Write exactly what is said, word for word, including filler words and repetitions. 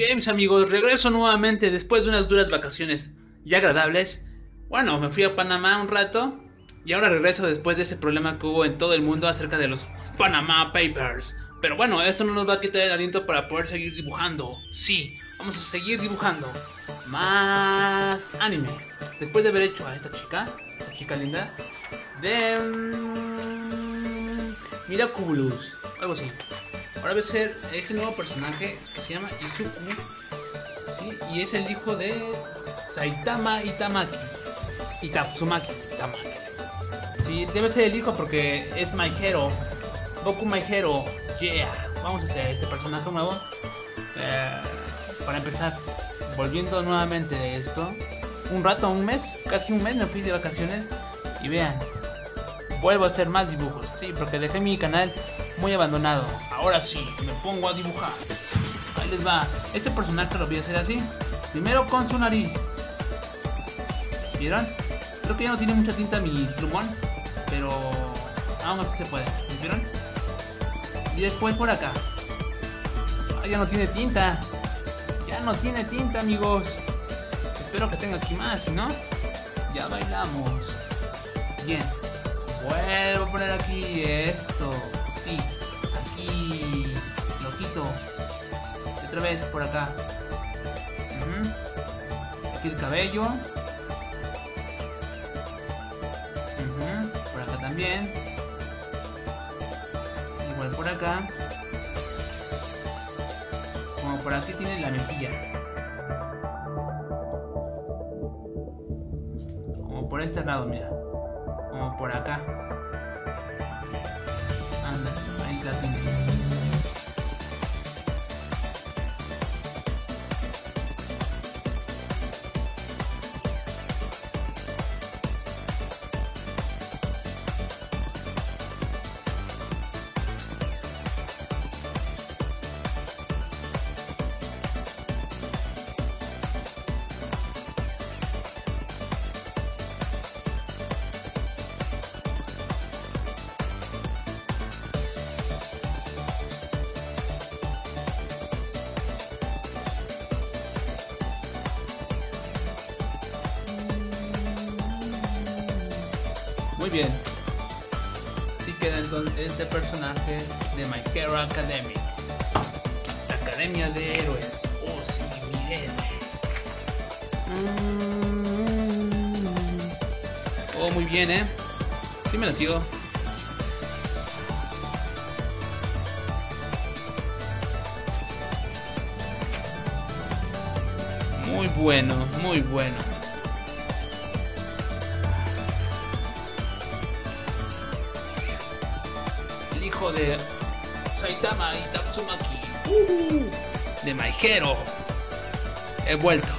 Bien, mis amigos, regreso nuevamente después de unas duras vacaciones y agradables. Bueno, me fui a Panamá un rato y ahora regreso después de ese problema que hubo en todo el mundo acerca de los Panama Papers. Pero bueno, esto no nos va a quitar el aliento para poder seguir dibujando. Sí, vamos a seguir dibujando más anime. Después de haber hecho a esta chica, esta chica linda, de mmm, Miraculous, algo así. Ahora voy a hacer este nuevo personaje que se llama Izuku, ¿sí? Y es el hijo de Saitama Itamaki y Tatsumaki Itamaki. Sí, debe ser el hijo porque es My Hero, Boku My Hero, yeah. Vamos a hacer este personaje nuevo. eh, Para empezar, volviendo nuevamente de esto, un rato, un mes, casi un mes me fui de vacaciones. Y vean, vuelvo a hacer más dibujos, sí, porque dejé mi canal muy abandonado. Ahora sí, me pongo a dibujar. Ahí les va. Este personaje lo voy a hacer así. Primero con su nariz. ¿Vieron? Creo que ya no tiene mucha tinta mi plumón, pero aún así se puede. ¿Vieron? Y después por acá. Ah, ya no tiene tinta. Ya no tiene tinta, amigos. Espero que tenga aquí más, si no, ya bailamos. Bien. Vuelvo a poner aquí esto. Sí, aquí lo quito. Y otra vez por acá. uh-huh. Aquí el cabello. uh-huh. Por acá también. Igual por acá. Como por aquí tiene la mejilla. Como por este lado, mira. Como por acá. Anda, ahí la tengo. Muy bien. Así queda entonces este personaje de My Hero Academia. La Academia de Héroes. Oh, sí, mi héroe. Oh, muy bien, ¿eh? Sí me latió. Muy bueno, muy bueno. Hijo de Saitama y Tatsumaki, uh, de My Hero. He vuelto.